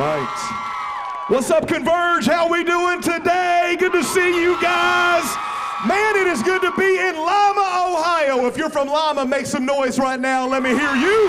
right. What's up, Converge? How we doing today? Good to see you guys. Man, it is good to be in Lima, Ohio. If you're from Lima, make some noise right now. Let me hear you.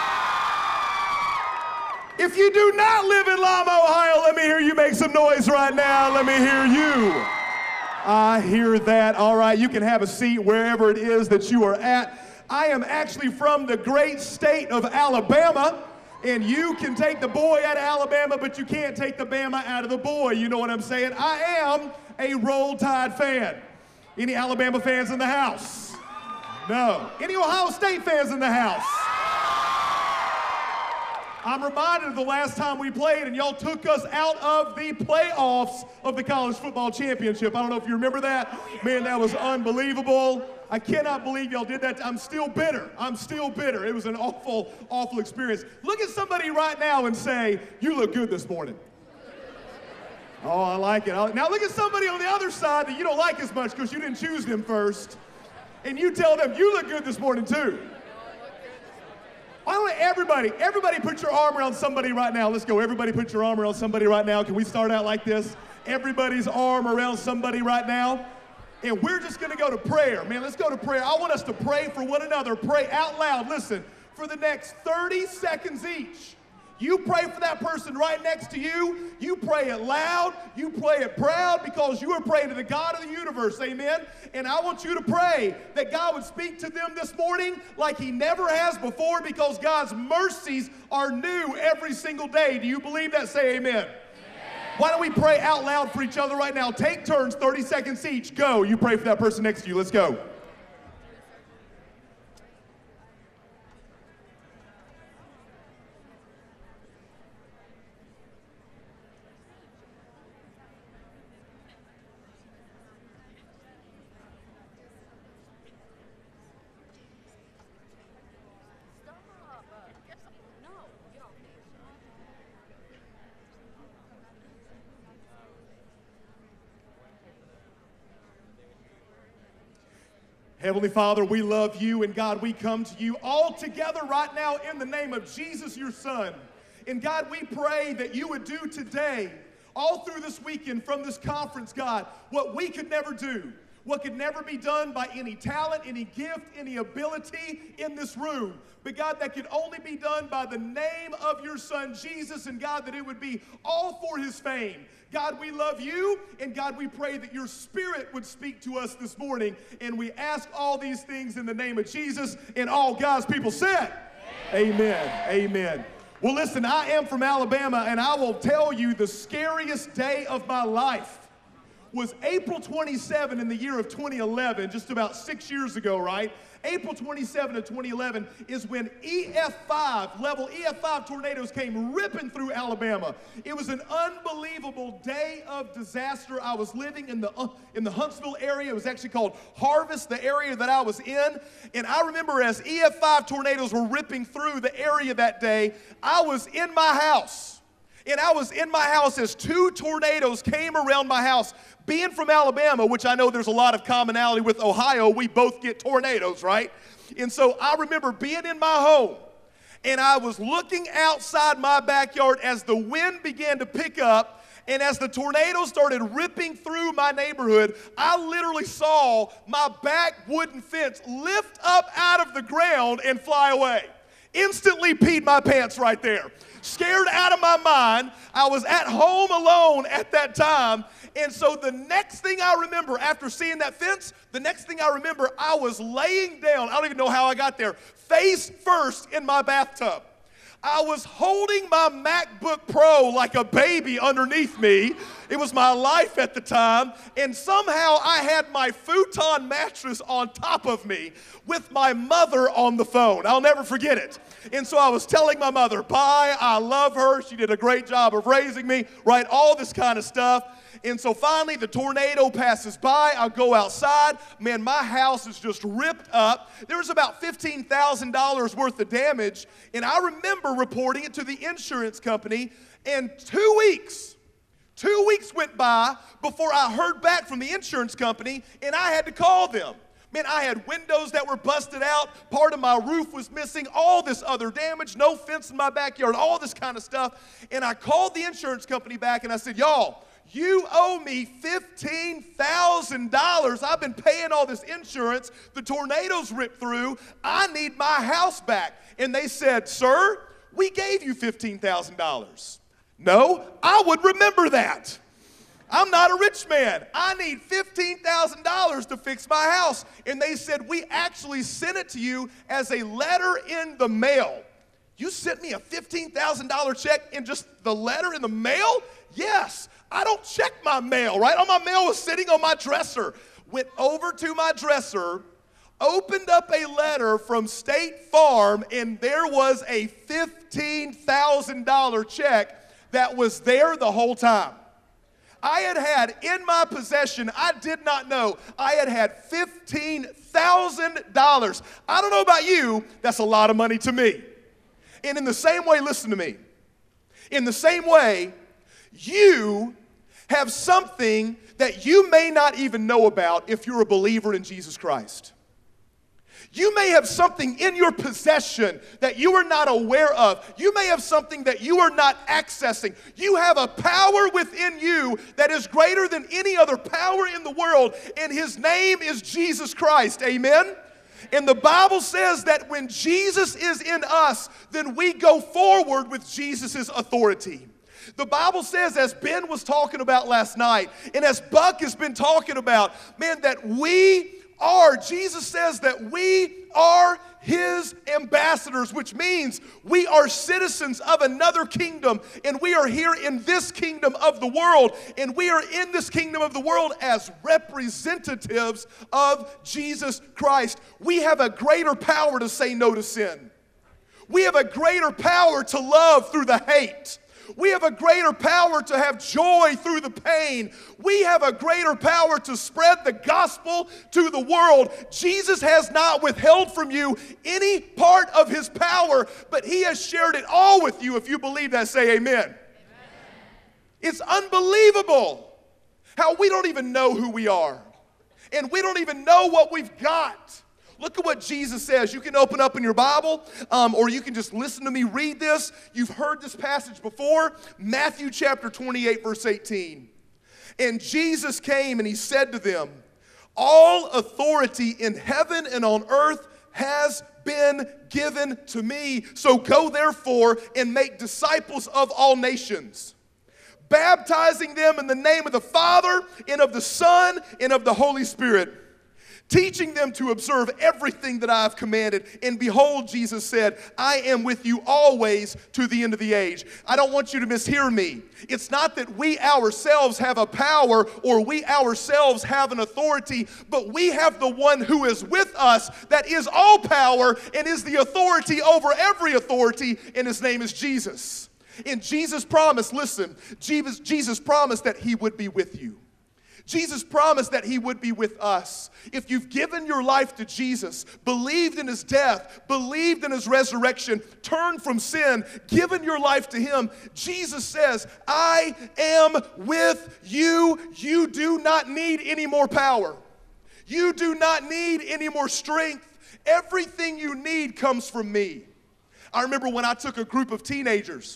If you do not live in Lima, Ohio, let me hear you make some noise right now. Let me hear you. I hear that. All right, you can have a seat wherever it is that you are at. I am actually from the great state of Alabama, and you can take the boy out of Alabama, but you can't take the Bama out of the boy. You know what I'm saying? I am a Roll Tide fan. Any Alabama fans in the house? No. Any Ohio State fans in the house? I'm reminded of the last time we played and y'all took us out of the playoffs of the college football championship. I don't know if you remember that. Man, that was unbelievable. I cannot believe y'all did that. I'm still bitter. I'm still bitter. It was an awful, awful experience. Look at somebody right now and say, you look good this morning. Oh, I like it. Now look at somebody on the other side that you don't like as much because you didn't choose them first. And you tell them, you look good this morning too. Why don't everybody put your arm around somebody right now. Let's go. Everybody put your arm around somebody right now. Can we start out like this? Everybody's arm around somebody right now. And we're just going to go to prayer. Man, let's go to prayer. I want us to pray for one another. Pray out loud. Listen, for the next 30 seconds each. You pray for that person right next to you. You pray it loud. You pray it proud because you are praying to the God of the universe. Amen? And I want you to pray that God would speak to them this morning like he never has before because God's mercies are new every single day. Do you believe that? Say amen. Amen. Why don't we pray out loud for each other right now? Take turns, 30 seconds each. Go. You pray for that person next to you. Let's go. Heavenly Father, we love you, and God, we come to you all together right now in the name of Jesus, your Son. And God, we pray that you would do today, all through this weekend from this conference, God, what we could never do, what could never be done by any talent, any gift, any ability in this room. But God, that could only be done by the name of your Son, Jesus, and God, that it would be all for his fame. God, we love you, and God, we pray that your Spirit would speak to us this morning, and we ask all these things in the name of Jesus, and all God's people said, amen, amen. Well, listen, I am from Alabama, and I will tell you the scariest day of my life was April 27 in the year of 2011, just about 6 years ago, right? April 27 of 2011 is when level EF5 tornadoes came ripping through Alabama. It was an unbelievable day of disaster. I was living in the Huntsville area. It was actually called Harvest, the area that I was in. And I remember as EF5 tornadoes were ripping through the area that day, I was in my house. And I was in my house as two tornadoes came around my house. Being from Alabama, which I know there's a lot of commonality with Ohio, we both get tornadoes, right? And so I remember being in my home, and I was looking outside my backyard as the wind began to pick up, and as the tornado started ripping through my neighborhood, I literally saw my back wooden fence lift up out of the ground and fly away. Instantly peed my pants right there. Scared out of my mind. I was at home alone at that time. And so the next thing I remember after seeing that fence, I was laying down. I don't even know how I got there. Face first in my bathtub. I was holding my MacBook Pro like a baby underneath me. It was my life at the time. And somehow I had my futon mattress on top of me with my mother on the phone. I'll never forget it. And so I was telling my mother, bye, I love her. She did a great job of raising me, right? All this kind of stuff. And so finally the tornado passes by. I go outside. Man, my house is just ripped up. There was about $15,000 worth of damage. And I remember reporting it to the insurance company. And 2 weeks went by before I heard back from the insurance company, and I had to call them. Man, I had windows that were busted out. Part of my roof was missing. All this other damage. No fence in my backyard. All this kind of stuff. And I called the insurance company back and I said, y'all, you owe me $15,000. I've been paying all this insurance. The tornadoes ripped through. I need my house back. And they said, sir, we gave you $15,000. No, I would remember that. I'm not a rich man. I need $15,000 to fix my house. And they said, we actually sent it to you as a letter in the mail. You sent me a $15,000 check in just the letter in the mail? Yes. I don't check my mail, right? All my mail was sitting on my dresser. Went over to my dresser, opened up a letter from State Farm, and there was a $15,000 check that was there the whole time. I had in my possession, I did not know, I had $15,000. I don't know about you, that's a lot of money to me. And in the same way, listen to me. In the same way, you have something that you may not even know about if you're a believer in Jesus Christ. You may have something in your possession that you are not aware of. You may have something that you are not accessing. You have a power within you that is greater than any other power in the world, and his name is Jesus Christ. Amen? And the Bible says that when Jesus is in us, then we go forward with Jesus' authority. The Bible says, as Ben was talking about last night, and as Buck has been talking about, man, that Jesus says that we are his ambassadors, which means we are citizens of another kingdom, and we are here in this kingdom of the world, and we are in this kingdom of the world as representatives of Jesus Christ. We have a greater power to say no to sin. We have a greater power to love through the hate. We have a greater power to have joy through the pain. We have a greater power to spread the gospel to the world. Jesus has not withheld from you any part of his power, but he has shared it all with you. If you believe that, say amen. Amen. It's unbelievable how we don't even know who we are, and we don't even know what we've got. Look at what Jesus says. You can open up in your Bible, or you can just listen to me read this. You've heard this passage before. Matthew chapter 28, verse 18. And Jesus came and he said to them, all authority in heaven and on earth has been given to me. So go therefore and make disciples of all nations, baptizing them in the name of the Father and of the Son and of the Holy Spirit, teaching them to observe everything that I have commanded. And behold, Jesus said, I am with you always to the end of the age. I don't want you to mishear me. It's not that we ourselves have a power or we ourselves have an authority, but we have the one who is with us that is all power and is the authority over every authority, and his name is Jesus. And Jesus promised, listen, Jesus promised that he would be with you. Jesus promised that he would be with us. If you've given your life to Jesus, believed in his death, believed in his resurrection, turned from sin, given your life to him, Jesus says, I am with you. You do not need any more power. You do not need any more strength. Everything you need comes from me. I remember when I took a group of teenagers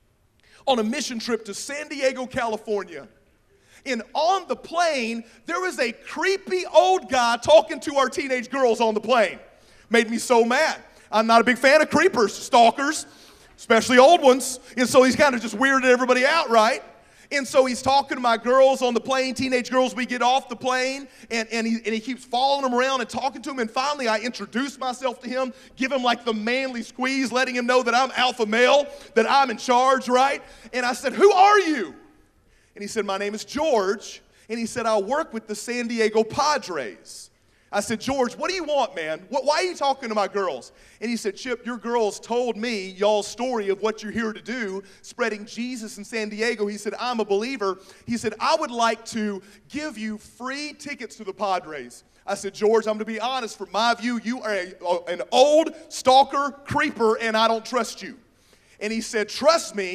on a mission trip to San Diego, California. And on the plane, there was a creepy old guy talking to our teenage girls on the plane. Made me so mad. I'm not a big fan of creepers, stalkers, especially old ones. And so he's kind of just weirded everybody out, right? And so he's talking to my girls on the plane, teenage girls. We get off the plane, and he keeps following them around and talking to them. And finally, I introduce myself to him, give him like the manly squeeze, letting him know that I'm alpha male, that I'm in charge, right? And I said, who are you? And he said, my name is George. And he said, I work with the San Diego Padres. I said, George, what do you want, man? Why are you talking to my girls? And he said, Chip, your girls told me y'all's story of what you're here to do, spreading Jesus in San Diego. He said, I'm a believer. He said, I would like to give you free tickets to the Padres. I said, George, I'm going to be honest. From my view, you are an old stalker, creeper, and I don't trust you. And he said, trust me.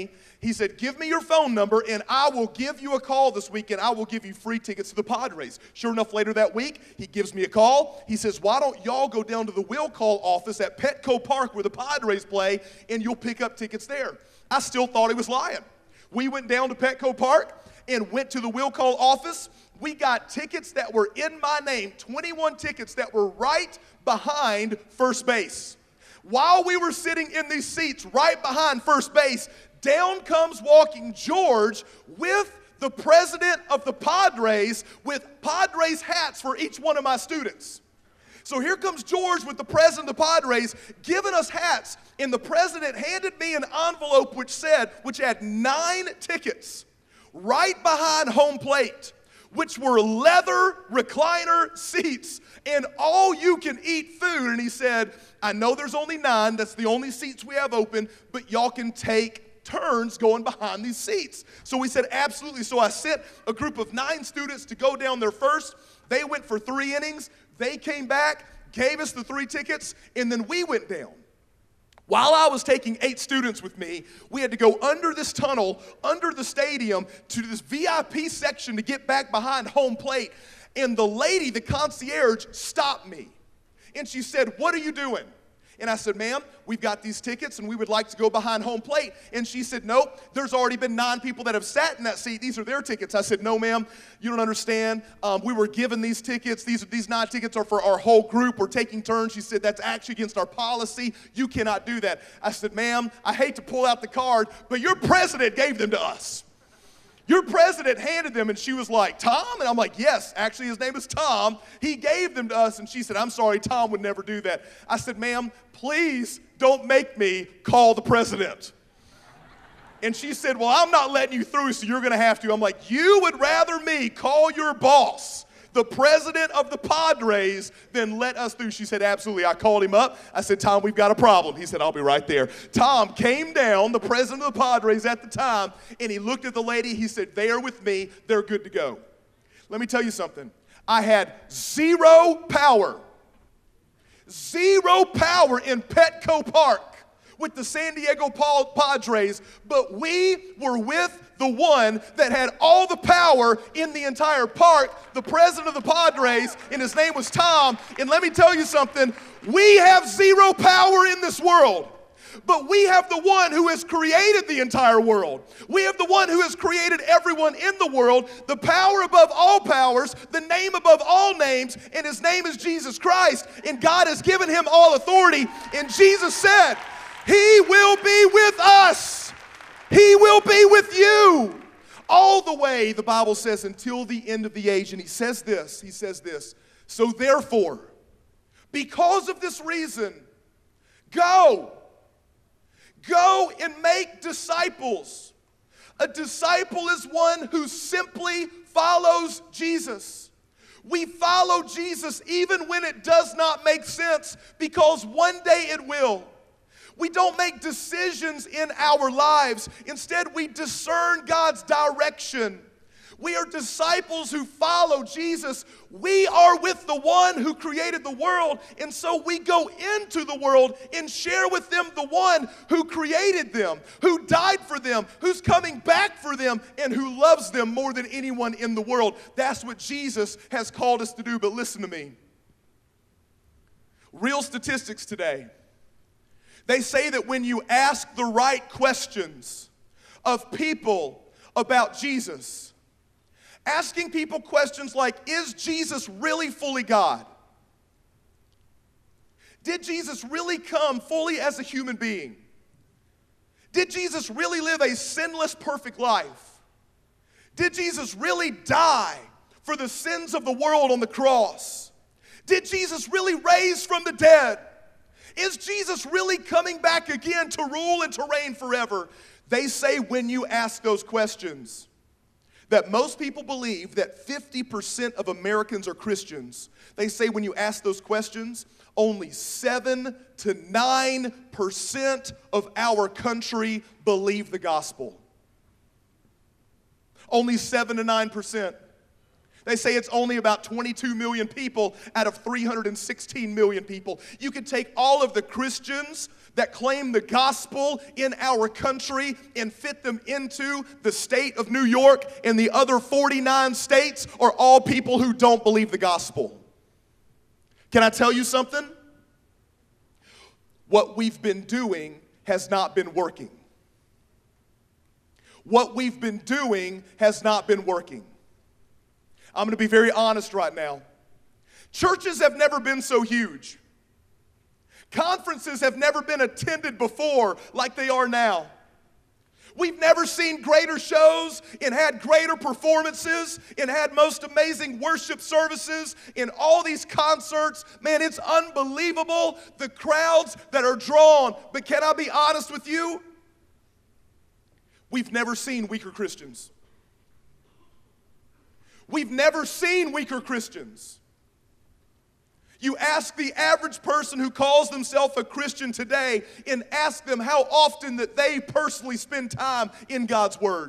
He said, give me your phone number and I will give you a call this weekend. I will give you free tickets to the Padres. Sure enough, later that week, he gives me a call. He says, why don't y'all go down to the will call office at Petco Park where the Padres play and you'll pick up tickets there. I still thought he was lying. We went down to Petco Park and went to the will call office. We got tickets that were in my name, 21 tickets that were right behind first base. While we were sitting in these seats right behind first base, down comes walking George with the president of the Padres with Padres hats for each one of my students. So here comes George with the president of the Padres giving us hats, and the president handed me an envelope which had 9 tickets right behind home plate, which were leather recliner seats and all you can eat food. And he said, I know there's only 9, that's the only seats we have open, but y'all can take turns going behind these seats. So we said, absolutely. So I sent a group of 9 students to go down there first. They went for 3 innings. They came back, gave us the 3 tickets, and then we went down. While I was taking 8 students with me, we had to go under this tunnel, under the stadium, to this VIP section to get back behind home plate. And the lady, the concierge, stopped me. And she said, what are you doing? And I said, ma'am, we've got these tickets and we would like to go behind home plate. And she said, nope, there's already been 9 people that have sat in that seat. These are their tickets. I said, no, ma'am, you don't understand. We were given these tickets. These 9 tickets are for our whole group. We're taking turns. She said, that's actually against our policy. You cannot do that. I said, ma'am, I hate to pull out the card, but your president gave them to us. Your president handed them, and she was like, Tom? And I'm like, yes, actually his name is Tom. He gave them to us, and she said, I'm sorry, Tom would never do that. I said, ma'am, please don't make me call the president. And she said, well, I'm not letting you through, so you're going to have to. I'm like, you would rather me call your boss, the president of the Padres, than let us through. She said, absolutely. I called him up. I said, Tom, we've got a problem. He said, I'll be right there. Tom came down, the president of the Padres at the time, and he looked at the lady. He said, they are with me. They're good to go. Let me tell you something. I had 0 power. 0 power in Petco Park with the San Diego Padres, but we were with the one that had all the power in the entire park, the president of the Padres, and his name was Tom. And let me tell you something, we have 0 power in this world, but we have the one who has created the entire world. We have the one who has created everyone in the world, the power above all powers, the name above all names, and his name is Jesus Christ. And God has given him all authority, and Jesus said, he will be with us. He will be with you all the way, the Bible says, until the end of the age. And he says this, so therefore, because of this reason, go and make disciples. A disciple is one who simply follows Jesus. We follow Jesus even when it does not make sense, because one day it will. We don't make decisions in our lives. Instead, we discern God's direction. We are disciples who follow Jesus. We are with the one who created the world, and so we go into the world and share with them the one who created them, who died for them, who's coming back for them, and who loves them more than anyone in the world. That's what Jesus has called us to do. But listen to me. Real statistics today. They say that when you ask the right questions of people about Jesus, asking people questions like, is Jesus really fully God? Did Jesus really come fully as a human being? Did Jesus really live a sinless, perfect life? Did Jesus really die for the sins of the world on the cross? Did Jesus really raise from the dead? Is Jesus really coming back again to rule and to reign forever? They say when you ask those questions that most people believe that 50% of Americans are Christians. They say when you ask those questions, only 7 to 9% of our country believe the gospel. Only 7 to 9%. They say it's only about 22 million people out of 316 million people. You could take all of the Christians that claim the gospel in our country and fit them into the state of New York and the other 49 states are all people who don't believe the gospel. Can I tell you something? What we've been doing has not been working. What we've been doing has not been working. I'm going to be very honest right now. Churches have never been so huge. Conferences have never been attended before like they are now. We've never seen greater shows and had greater performances and had most amazing worship services in all these concerts. Man, it's unbelievable the crowds that are drawn. But can I be honest with you? We've never seen weaker Christians. We've never seen weaker Christians. You ask the average person who calls themselves a Christian today and ask them how often that they personally spend time in God's Word.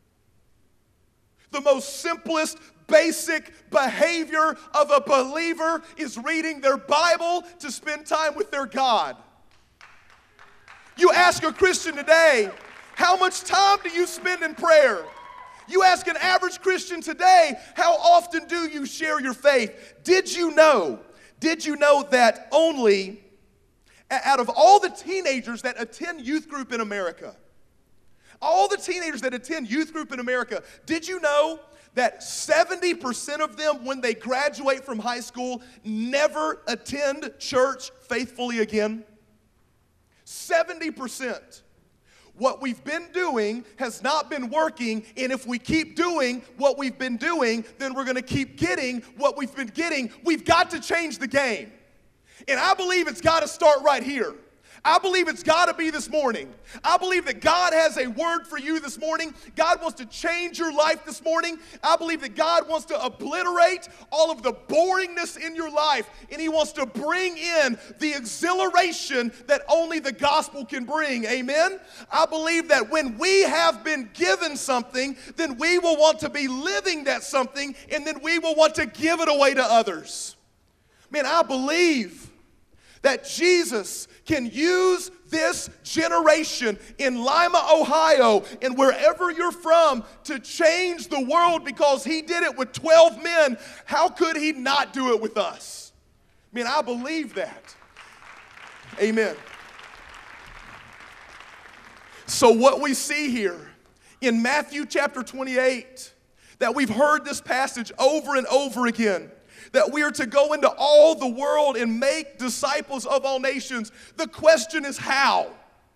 The most simplest, basic behavior of a believer is reading their Bible to spend time with their God. You ask a Christian today, how much time do you spend in prayer? You ask an average Christian today, how often do you share your faith? Did you know that only out of all the teenagers that attend youth group in America, did you know that 70% of them, when they graduate from high school, never attend church faithfully again? 70%. What we've been doing has not been working, and if we keep doing what we've been doing, then we're going to keep getting what we've been getting. We've got to change the game. And I believe it's got to start right here. I believe it's got to be this morning. I believe that God has a word for you this morning. God wants to change your life this morning. I believe that God wants to obliterate all of the boringness in your life, and He wants to bring in the exhilaration that only the gospel can bring. Amen? I believe that when we have been given something, then we will want to be living that something, and then we will want to give it away to others. Man, I believe that Jesus can use this generation in Lima, Ohio, and wherever you're from to change the world because He did it with 12 men. How could He not do it with us? Man, I believe that. Amen. So what we see here in Matthew chapter 28, that we've heard this passage over and over again, that we are to go into all the world and make disciples of all nations. The question is how?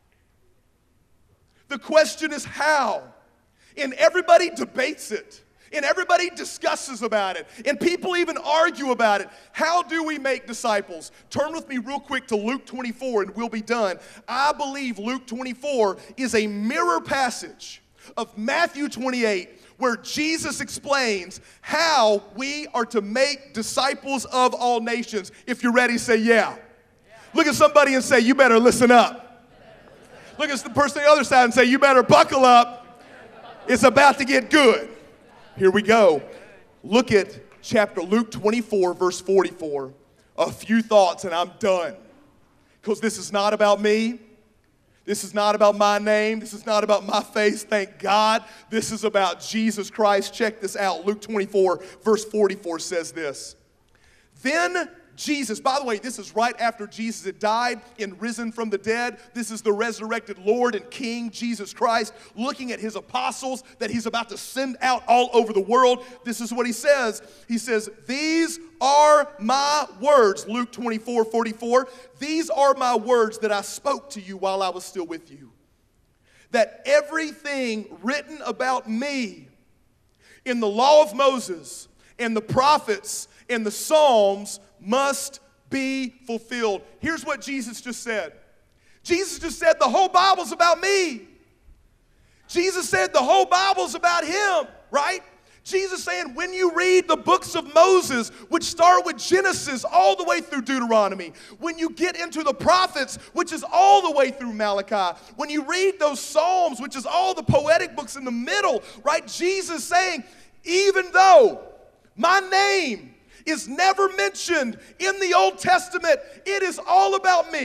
The question is how? And everybody debates it. And everybody discusses about it. And people even argue about it. How do we make disciples? Turn with me real quick to Luke 24 and we'll be done. I believe Luke 24 is a mirror passage of Matthew 28, where Jesus explains how we are to make disciples of all nations. If you're ready, say yeah. Look at somebody and say, you better listen up. Look at the person on the other side and say, you better buckle up. It's about to get good. Here we go. Look at Luke 24, verse 44. A few thoughts and I'm done. Because this is not about me. This is not about my name. This is not about my face. Thank God. This is about Jesus Christ. Check this out. Luke 24, verse 44 says this. Then Jesus, by the way, this is right after Jesus had died and risen from the dead. This is the resurrected Lord and King, Jesus Christ, looking at His apostles that He's about to send out all over the world. This is what He says. He says, these are my words, Luke 24, 44. These are my words that I spoke to you while I was still with you. That everything written about me in the law of Moses and the prophets and the Psalms must be fulfilled. Here's what Jesus just said. Jesus just said the whole Bible's about me. Jesus said the whole Bible's about Him, right? Jesus saying when you read the books of Moses, which start with Genesis all the way through Deuteronomy, when you get into the prophets, which is all the way through Malachi, when you read those Psalms, which is all the poetic books in the middle, right? Jesus saying, even though my name is never mentioned in the Old Testament, it is all about me.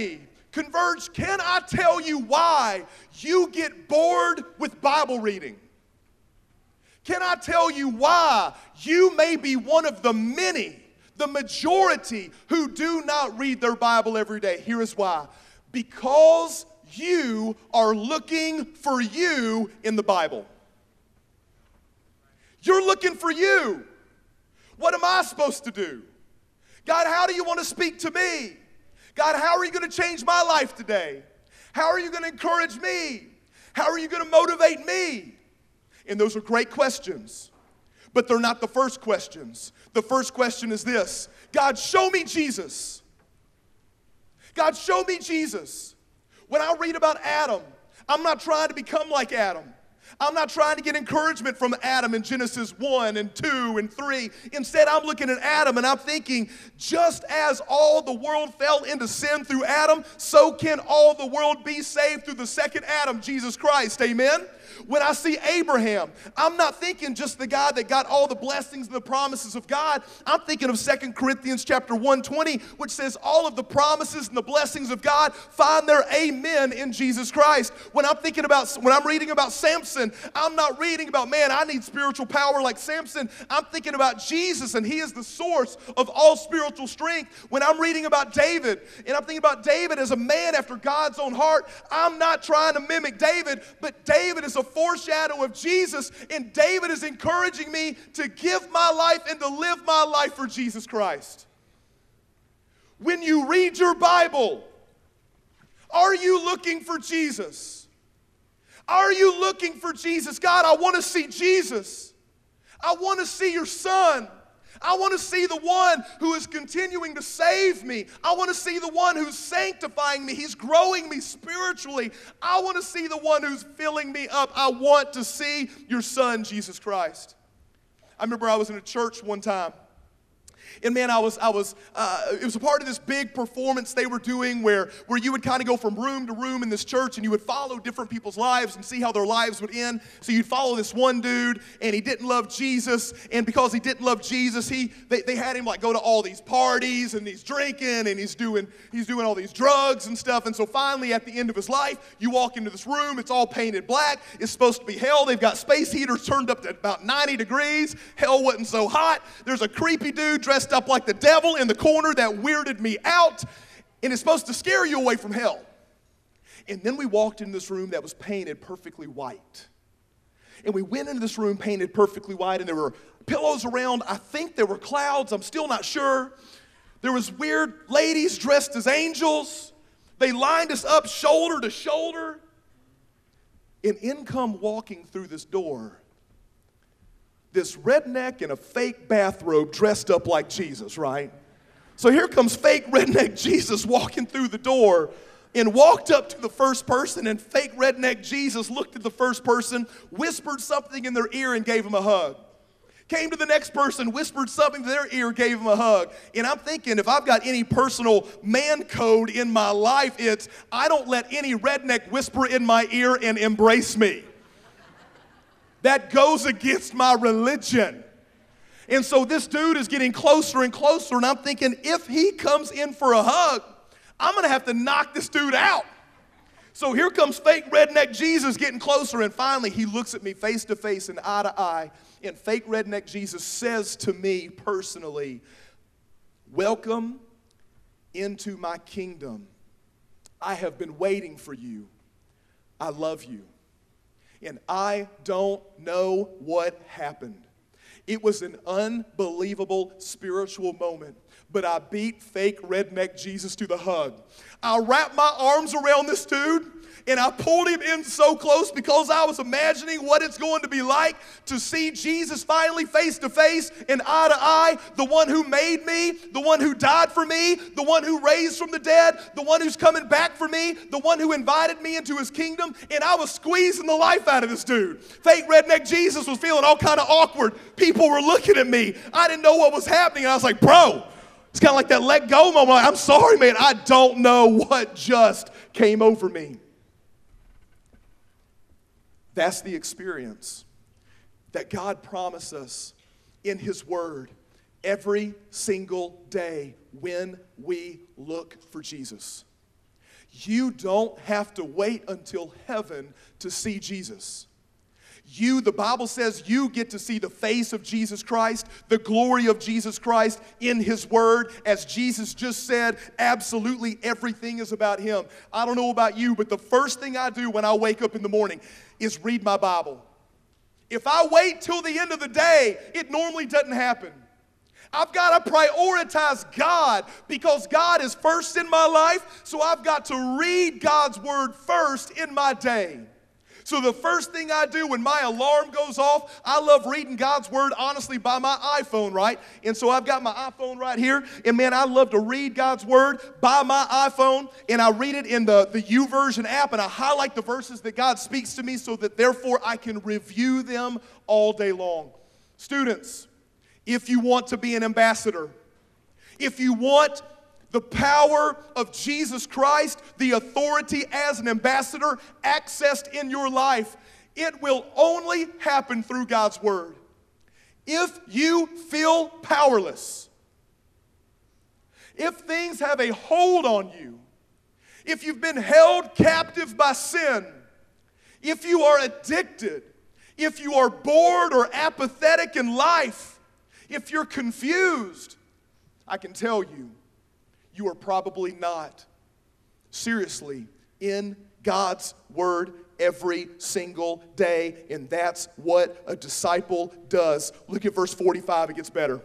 Converge, can I tell you why you get bored with Bible reading? Can I tell you why you may be one of the many, the majority, who do not read their Bible every day? Here is why. Because you are looking for you in the Bible. You're looking for you. What am I supposed to do? God, how do you want to speak to me? God, how are you going to change my life today? How are you going to encourage me? How are you going to motivate me? And those are great questions, but they're not the first questions. The first question is this: God, show me Jesus. God, show me Jesus. When I read about Adam, I'm not trying to become like Adam. I'm not trying to get encouragement from Adam in Genesis 1 and 2 and 3. Instead, I'm looking at Adam and I'm thinking, just as all the world fell into sin through Adam, so can all the world be saved through the second Adam, Jesus Christ. Amen? When I see Abraham, I'm not thinking just the guy that got all the blessings and the promises of God. I'm thinking of 2 Corinthians chapter 1:20, which says all of the promises and the blessings of God find their amen in Jesus Christ. When I'm reading about Samson, I'm not reading about, man, I need spiritual power like Samson. I'm thinking about Jesus, and he is the source of all spiritual strength. When I'm reading about David, and I'm thinking about David as a man after God's own heart, I'm not trying to mimic David, but David is a foreshadow of Jesus, and David is encouraging me to give my life and to live my life for Jesus Christ. When you read your Bible, are you looking for Jesus? Are you looking for Jesus? God, I want to see Jesus. I want to see your Son. I want to see the one who is continuing to save me. I want to see the one who's sanctifying me. He's growing me spiritually. I want to see the one who's filling me up. I want to see your Son, Jesus Christ. I remember I was in a church one time. And man, it was a part of this big performance they were doing where you would kind of go from room to room in this church and you would follow different people's lives and see how their lives would end. So you'd follow this one dude, and he didn't love Jesus, and because he didn't love Jesus, they had him like go to all these parties and he's drinking and he's doing all these drugs and stuff. And so finally at the end of his life, you walk into this room, it's all painted black. It's supposed to be hell. They've got space heaters turned up to about 90 degrees. Hell wasn't so hot. There's a creepy dude dressed up like the devil in the corner that weirded me out, and it's supposed to scare you away from hell. And then we walked into this room that was painted perfectly white. And we went into this room painted perfectly white, and there were pillows around. I think there were clouds. I'm still not sure. There was weird ladies dressed as angels. They lined us up shoulder to shoulder. And in come walking through this door this redneck in a fake bathrobe dressed up like Jesus, right? So here comes fake redneck Jesus walking through the door, and walked up to the first person, and fake redneck Jesus looked at the first person, whispered something in their ear, and gave him a hug. Came to the next person, whispered something to their ear, gave him a hug. And I'm thinking, if I've got any personal man code in my life, it's I don't let any redneck whisper in my ear and embrace me. That goes against my religion. And so this dude is getting closer and closer, and I'm thinking, if he comes in for a hug, I'm going to have to knock this dude out. So here comes fake redneck Jesus getting closer, and finally he looks at me face to face and eye to eye, and fake redneck Jesus says to me personally, "Welcome into my kingdom. I have been waiting for you. I love you." And I don't know what happened. It was an unbelievable spiritual moment, but I beat fake redneck Jesus to the hug. I wrapped my arms around this dude, and I pulled him in so close because I was imagining what it's going to be like to see Jesus finally face to face and eye to eye, the one who made me, the one who died for me, the one who raised from the dead, the one who's coming back for me, the one who invited me into his kingdom. And I was squeezing the life out of this dude. Fake redneck Jesus was feeling all kind of awkward. People were looking at me. I didn't know what was happening. And I was like, bro, it's kind of like that let go moment. Like, I'm sorry, man. I don't know what just came over me. That's the experience that God promised us in his word every single day when we look for Jesus. You don't have to wait until heaven to see Jesus. The Bible says you get to see the face of Jesus Christ, the glory of Jesus Christ in His Word. As Jesus just said, absolutely everything is about Him. I don't know about you, but the first thing I do when I wake up in the morning is read my Bible. If I wait till the end of the day, it normally doesn't happen. I've got to prioritize God because God is first in my life, so I've got to read God's Word first in my day. So the first thing I do when my alarm goes off, I love reading God's Word, honestly, by my iPhone, right? And so I've got my iPhone right here, and man, I love to read God's Word by my iPhone, and I read it in the YouVersion app, and I highlight the verses that God speaks to me so that therefore I can review them all day long. Students, if you want to be an ambassador, if you want the power of Jesus Christ, the authority as an ambassador accessed in your life, it will only happen through God's Word. If you feel powerless, if things have a hold on you, if you've been held captive by sin, if you are addicted, if you are bored or apathetic in life, if you're confused, I can tell you, you are probably not seriously in God's Word every single day, and that's what a disciple does. Look at verse 45, it gets better.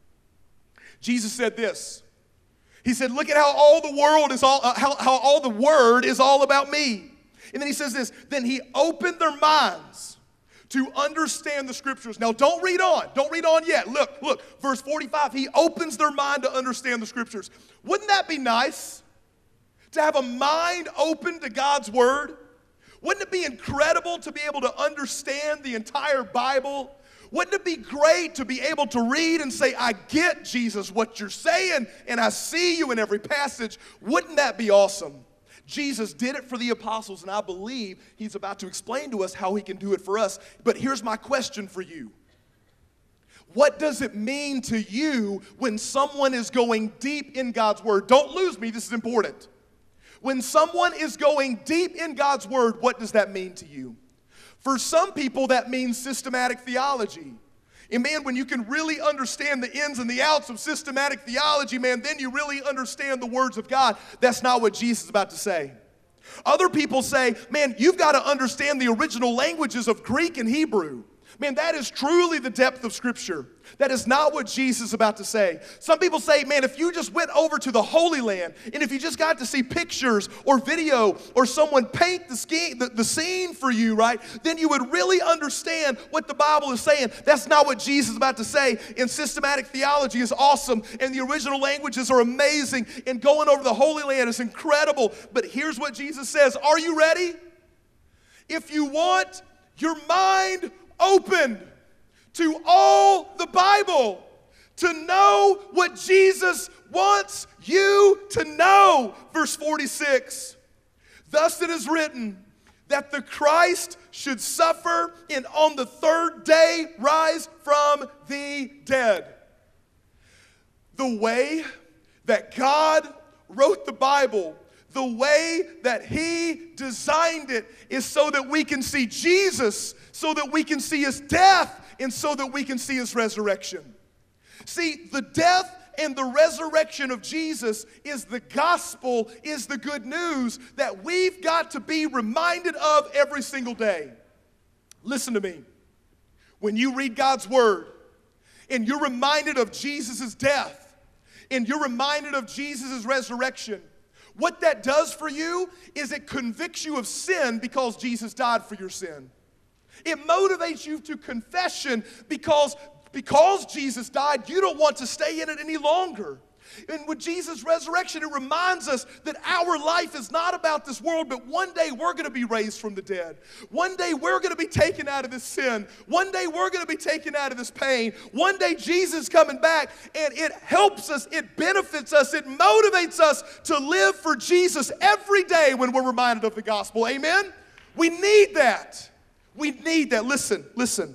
Jesus said this. He said, look at how all the world is how all the Word is all about me. And then he says this, then he opened their minds to understand the Scriptures. Now, don't read on. Don't read on yet. Look, verse 45, he opens their mind to understand the Scriptures. Wouldn't that be nice? To have a mind open to God's Word? Wouldn't it be incredible to be able to understand the entire Bible? Wouldn't it be great to be able to read and say, I get, Jesus, what you're saying, and I see you in every passage? Wouldn't that be awesome? Jesus did it for the apostles, and I believe He's about to explain to us how He can do it for us. But here's my question for you. What does it mean to you when someone is going deep in God's Word? Don't lose me, this is important. When someone is going deep in God's Word, what does that mean to you? For some people, that means systematic theology. And man, when you can really understand the ins and the outs of systematic theology, man, then you really understand the words of God. That's not what Jesus is about to say. Other people say, man, you've got to understand the original languages of Greek and Hebrew. Man, that is truly the depth of Scripture. That is not what Jesus is about to say. Some people say, man, if you just went over to the Holy Land, and if you just got to see pictures or video or someone paint the scene for you, right, then you would really understand what the Bible is saying. That's not what Jesus is about to say. And systematic theology is awesome, and the original languages are amazing, and going over the Holy Land is incredible. But here's what Jesus says. Are you ready? If you want your mind opened to all the Bible, to know what Jesus wants you to know. Verse 46, thus it is written that the Christ should suffer and on the third day rise from the dead. The way that God wrote the Bible, the way that He designed it, is so that we can see Jesus, so that we can see His death, and so that we can see His resurrection. See, the death and the resurrection of Jesus is the gospel, is the good news that we've got to be reminded of every single day. Listen to me. When you read God's Word, and you're reminded of Jesus' death, and you're reminded of Jesus' resurrection, what that does for you is it convicts you of sin because Jesus died for your sin. It motivates you to confession because Jesus died, you don't want to stay in it any longer. And with Jesus' resurrection, it reminds us that our life is not about this world, but one day we're going to be raised from the dead. One day we're going to be taken out of this sin. One day we're going to be taken out of this pain. One day Jesus is coming back, and it helps us, it benefits us, it motivates us to live for Jesus every day when we're reminded of the gospel. Amen? We need that. We need that. Listen.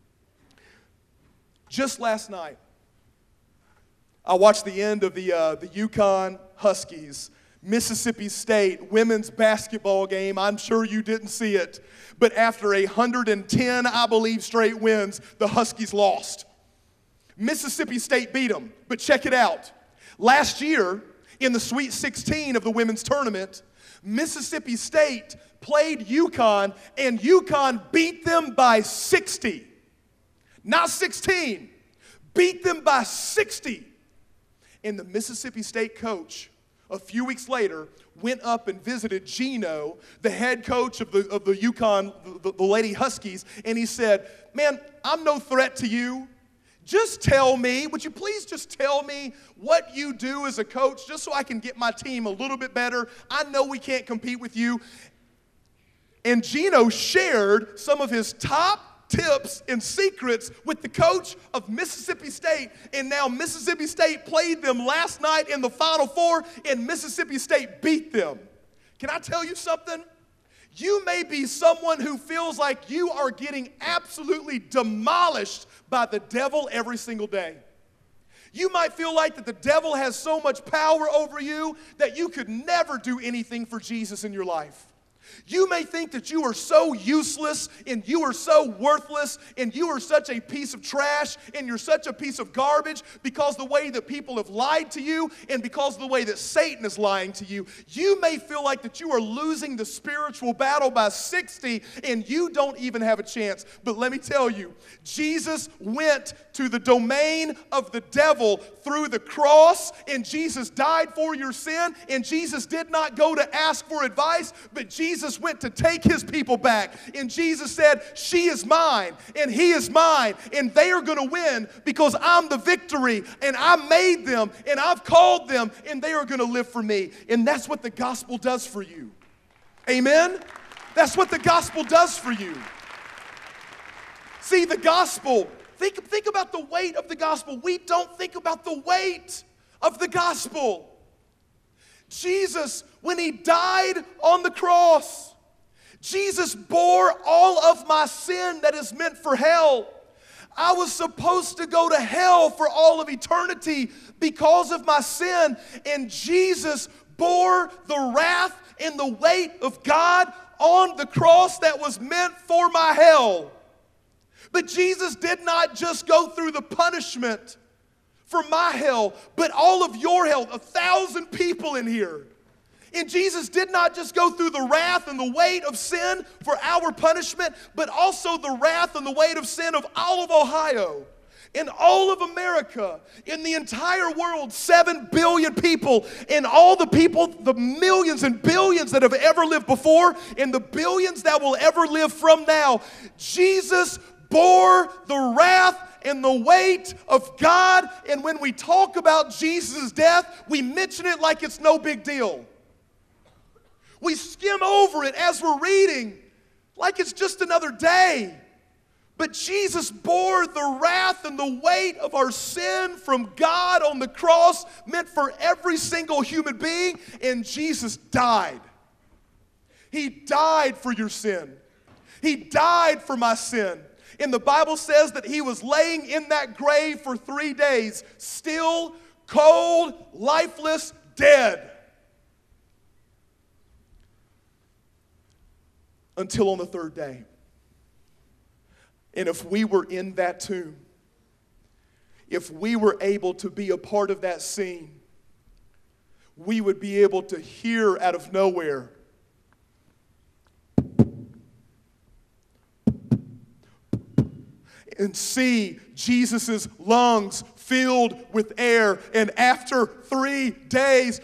Just last night, I watched the end of the UConn Huskies Mississippi State women's basketball game. I'm sure you didn't see it. But after 110, I believe, straight wins, the Huskies lost. Mississippi State beat them. But check it out. Last year, in the Sweet 16 of the women's tournament, Mississippi State played UConn, and UConn beat them by 60. Not 16. Beat them by 60. And the Mississippi State coach, a few weeks later, went up and visited Gino, the head coach of the UConn, the Lady Huskies, and he said, man, I'm no threat to you. Just tell me, would you please just tell me what you do as a coach just so I can get my team a little bit better? I know we can't compete with you. And Gino shared some of his top tips and secrets with the coach of Mississippi State, and now Mississippi State played them last night in the Final Four, and Mississippi State beat them. Can I tell you something? You may be someone who feels like you are getting absolutely demolished by the devil every single day. You might feel like that the devil has so much power over you that you could never do anything for Jesus in your life. You may think that you are so useless and you are so worthless and you are such a piece of trash and you're such a piece of garbage because the way that people have lied to you and because of the way that Satan is lying to you. You may feel like that you are losing the spiritual battle by 60 and you don't even have a chance. But let me tell you, Jesus went to the domain of the devil through the cross, and Jesus died for your sin, and Jesus did not go to ask for advice, but Jesus went to take his people back. And Jesus said, she is mine and he is mine, and they are going to win because I'm the victory, and I made them and I've called them, and they are going to live for me. And that's what the gospel does for you. Amen? That's what the gospel does for you. See, the gospel, think about the weight of the gospel. We don't think about the weight of the gospel. Jesus, when he died on the cross, Jesus bore all of my sin that is meant for hell. I was supposed to go to hell for all of eternity because of my sin, and Jesus bore the wrath and the weight of God on the cross that was meant for my hell. But Jesus did not just go through the punishment for my hell, but all of your hell, 1,000 people in here. And Jesus did not just go through the wrath and the weight of sin for our punishment, but also the wrath and the weight of sin of all of Ohio, in all of America, in the entire world, 7 billion people, and all the people, the millions and billions that have ever lived before, and the billions that will ever live from now. Jesus bore the wrath and the weight of God, and when we talk about Jesus' death, we mention it like it's no big deal. We skim over it as we're reading like it's just another day. But Jesus bore the wrath and the weight of our sin from God on the cross, meant for every single human being, and Jesus died. He died for your sin. He died for my sin. And the Bible says that he was laying in that grave for 3 days, still, cold, lifeless, dead. Until on the third day. And if we were in that tomb, if we were able to be a part of that scene, we would be able to hear out of nowhere, and see Jesus' lungs filled with air. And after 3 days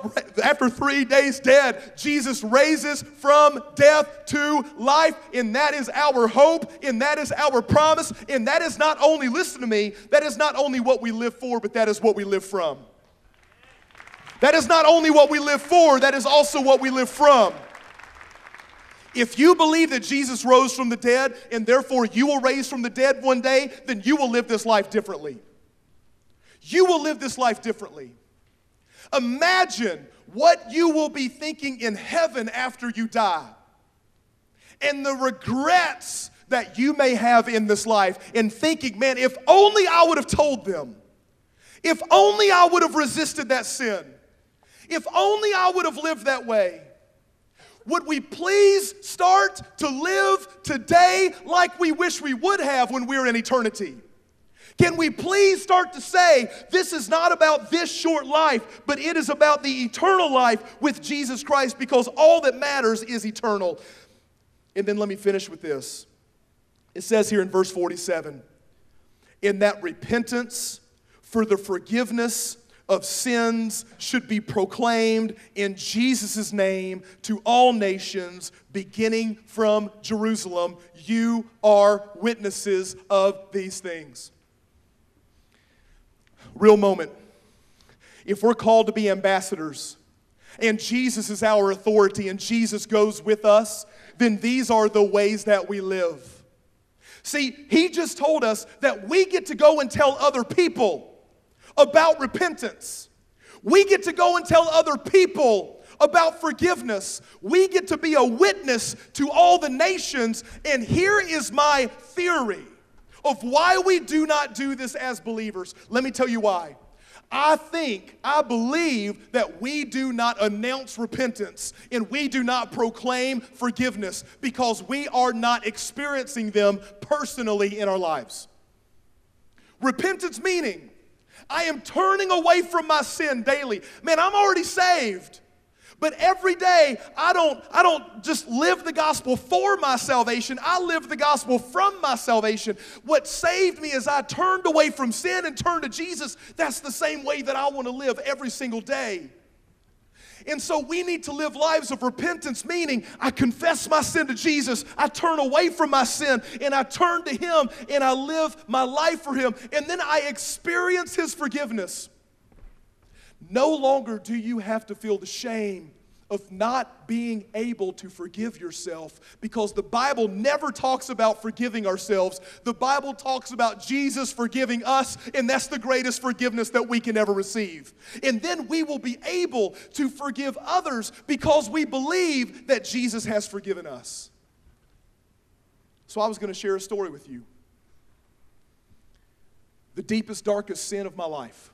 dead, Jesus raises from death to life. And that is our hope, and that is our promise. And that is not only, listen to me, that is not only what we live for, but that is what we live from. That is not only what we live for, that is also what we live from. If you believe that Jesus rose from the dead and therefore you will raise from the dead one day, then you will live this life differently. You will live this life differently. Imagine what you will be thinking in heaven after you die, and the regrets that you may have in this life, and thinking, man, if only I would have told them. If only I would have resisted that sin. If only I would have lived that way. Would we please start to live today like we wish we would have when we're in eternity? Can we please start to say, this is not about this short life, but it is about the eternal life with Jesus Christ, because all that matters is eternal. And then let me finish with this. It says here in verse 47, in that repentance for the forgiveness of sins should be proclaimed in Jesus' name to all nations, beginning from Jerusalem. You are witnesses of these things. Real moment. If we're called to be ambassadors, and Jesus is our authority, and Jesus goes with us, then these are the ways that we live. See, he just told us that we get to go and tell other people about repentance. We get to go and tell other people about forgiveness. We get to be a witness to all the nations. And here is my theory of why we do not do this as believers. Let me tell you why. I believe that we do not announce repentance and we do not proclaim forgiveness because we are not experiencing them personally in our lives. Repentance meaning, I am turning away from my sin daily. Man, I'm already saved. But every day, I don't just live the gospel for my salvation. I live the gospel from my salvation. What saved me is I turned away from sin and turned to Jesus. That's the same way that I want to live every single day. And so we need to live lives of repentance, meaning I confess my sin to Jesus, I turn away from my sin, and I turn to Him, and I live my life for Him, and then I experience His forgiveness. No longer do you have to feel the shame of not being able to forgive yourself, because the Bible never talks about forgiving ourselves. The Bible talks about Jesus forgiving us, and that's the greatest forgiveness that we can ever receive. And then we will be able to forgive others because we believe that Jesus has forgiven us. So I was going to share a story with you. The deepest, darkest sin of my life.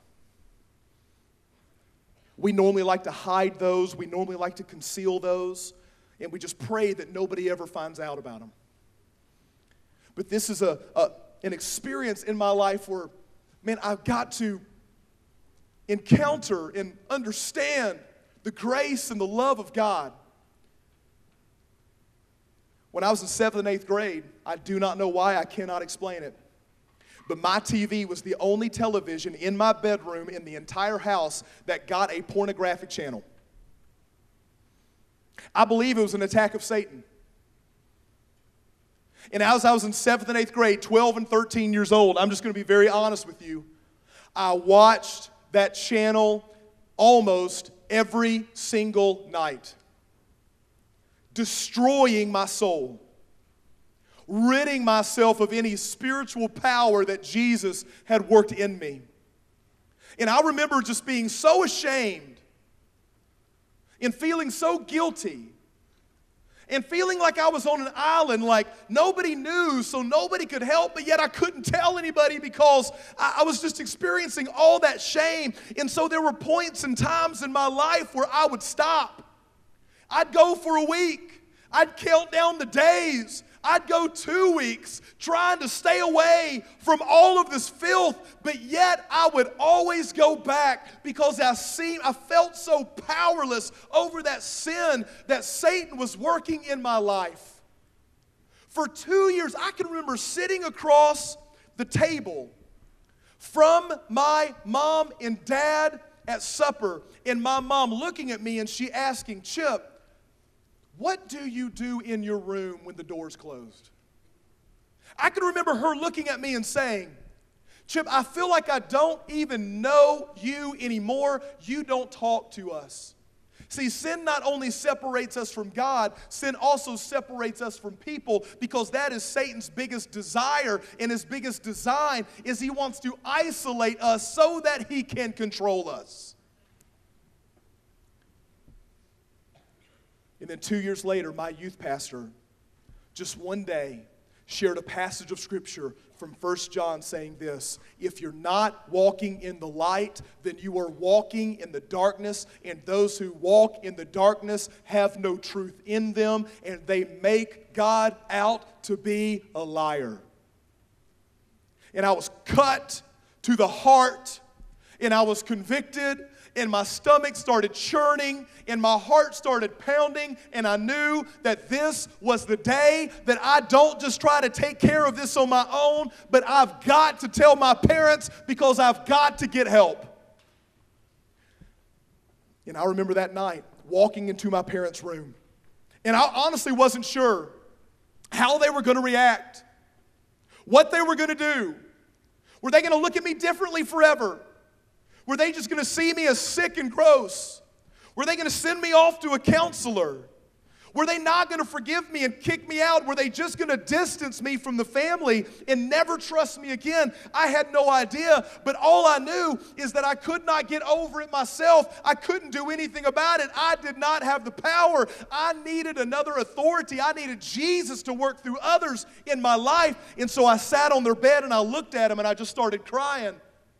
We normally like to hide those. We normally like to conceal those. And we just pray that nobody ever finds out about them. But this is an experience in my life where, man, I've got to encounter and understand the grace and the love of God. When I was in 7th and 8th grade, I do not know why, I cannot explain it. But my TV was the only television in my bedroom in the entire house that got a pornographic channel. I believe it was an attack of Satan. And as I was in 7th and 8th grade, 12 and 13 years old, I'm just going to be very honest with you, I watched that channel almost every single night, destroying my soul, ridding myself of any spiritual power that Jesus had worked in me. And I remember just being so ashamed and feeling so guilty and feeling like I was on an island, like nobody knew, so nobody could help, but yet I couldn't tell anybody because I was just experiencing all that shame. And so there were points and times in my life where I would stop. I'd go for a week. I'd count down the days. I'd go 2 weeks trying to stay away from all of this filth, but yet I would always go back because I felt so powerless over that sin that Satan was working in my life. For 2 years, I can remember sitting across the table from my mom and dad at supper, and my mom looking at me and she asking, "Chip, what do you do in your room when the door's closed?" I can remember her looking at me and saying, "Chip, I feel like I don't even know you anymore. You don't talk to us." See, sin not only separates us from God, sin also separates us from people, because that is Satan's biggest desire, and his biggest design is he wants to isolate us so that he can control us. And then 2 years later, my youth pastor, just one day, shared a passage of Scripture from 1 John saying this: if you're not walking in the light, then you are walking in the darkness, and those who walk in the darkness have no truth in them, and they make God out to be a liar. And I was cut to the heart, and I was convicted, and my stomach started churning, and my heart started pounding, and I knew that this was the day that I don't just try to take care of this on my own, but I've got to tell my parents because I've got to get help. And I remember that night walking into my parents' room, and I honestly wasn't sure how they were going to react, what they were going to do. Were they going to look at me differently forever? Were they just going to see me as sick and gross? Were they going to send me off to a counselor? Were they not going to forgive me and kick me out? Were they just going to distance me from the family and never trust me again? I had no idea, but all I knew is that I could not get over it myself. I couldn't do anything about it. I did not have the power. I needed another authority. I needed Jesus to work through others in my life. And so I sat on their bed and I looked at them and I just started crying.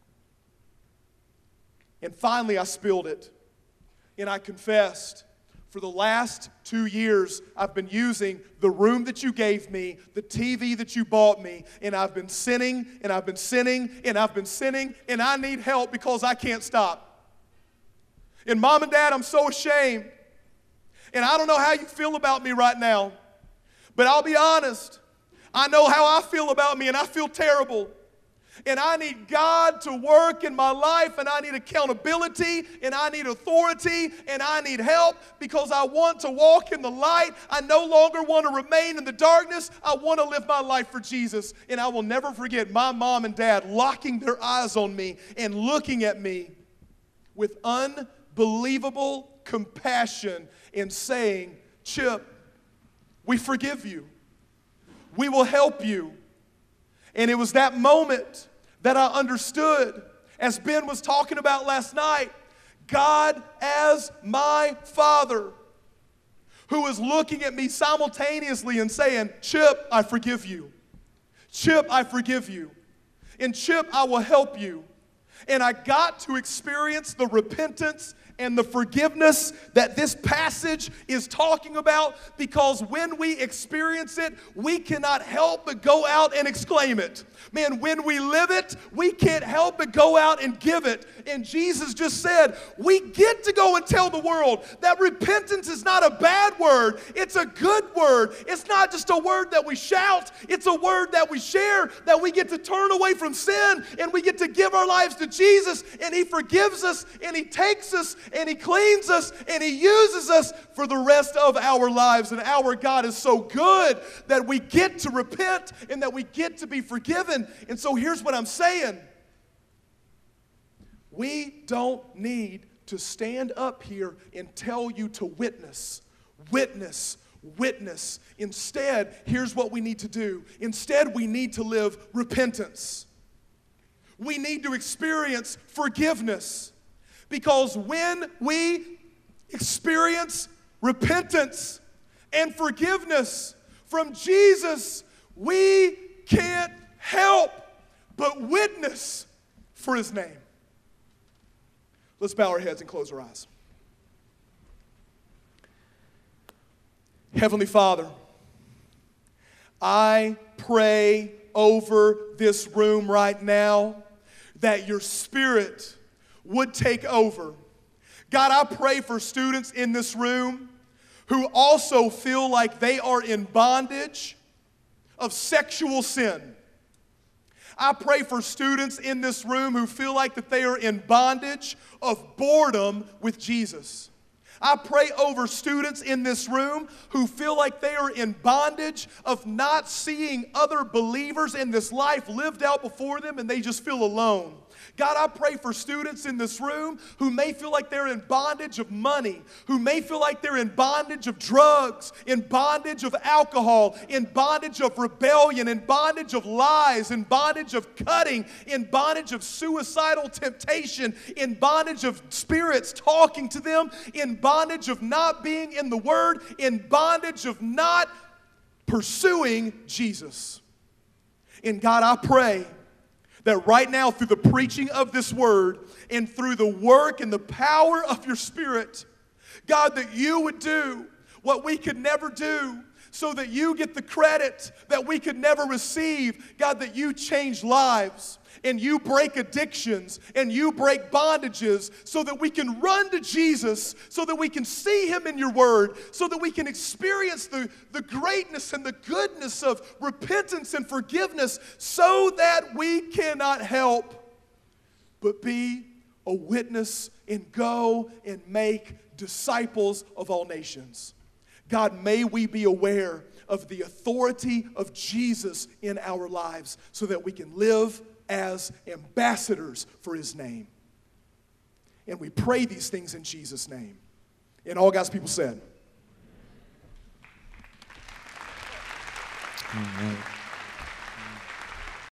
And finally I spilled it. And I confessed, for the last 2 years, I've been using the room that you gave me, the TV that you bought me, and I've been sinning, and I've been sinning, and I've been sinning, and I need help because I can't stop. And Mom and Dad, I'm so ashamed. And I don't know how you feel about me right now, but I'll be honest. I know how I feel about me, and I feel terrible. And I need God to work in my life, and I need accountability, and I need authority, and I need help because I want to walk in the light. I no longer want to remain in the darkness. I want to live my life for Jesus. And I will never forget my mom and dad locking their eyes on me and looking at me with unbelievable compassion and saying, "Chip, we forgive you. We will help you." And it was that moment that I understood, as Ben was talking about last night, God as my Father, who was looking at me simultaneously and saying, "Chip, I forgive you. Chip, I forgive you. And Chip, I will help you." And I got to experience the repentance and the forgiveness that this passage is talking about, because when we experience it, we cannot help but go out and exclaim it. Man, when we live it, we can't help but go out and give it. And Jesus just said, we get to go and tell the world that repentance is not a bad word. It's a good word. It's not just a word that we shout. It's a word that we share, that we get to turn away from sin and we get to give our lives to Jesus, and He forgives us and He takes us and He cleans us and He uses us for the rest of our lives. And our God is so good that we get to repent and that we get to be forgiven. And so here's what I'm saying. We don't need to stand up here and tell you to witness, witness, witness. Instead, here's what we need to do. Instead, we need to live repentance. We need to experience forgiveness. Because when we experience repentance and forgiveness from Jesus, we can't help but witness for His name. Let's bow our heads and close our eyes. Heavenly Father, I pray over this room right now that Your Spirit would take over. God, I pray for students in this room who also feel like they are in bondage of sexual sin. I pray for students in this room who feel like that they are in bondage of boredom with Jesus. I pray over students in this room who feel like they are in bondage of not seeing other believers in this life lived out before them, and they just feel alone. God, I pray for students in this room who may feel like they're in bondage of money, who may feel like they're in bondage of drugs, in bondage of alcohol, in bondage of rebellion, in bondage of lies, in bondage of cutting, in bondage of suicidal temptation, in bondage of spirits talking to them, in bondage of not being in the Word, in bondage of not pursuing Jesus. And God, I pray that right now through the preaching of this word and through the work and the power of your Spirit, God, that you would do what we could never do, so that you get the credit that we could never receive. God, that you change lives and you break addictions and you break bondages, so that we can run to Jesus, so that we can see him in your word, so that we can experience the greatness and the goodness of repentance and forgiveness, so that we cannot help but be a witness and go and make disciples of all nations. God, may we be aware of the authority of Jesus in our lives, so that we can live as ambassadors for his name. And we pray these things in Jesus' name. And all God's people said. All right.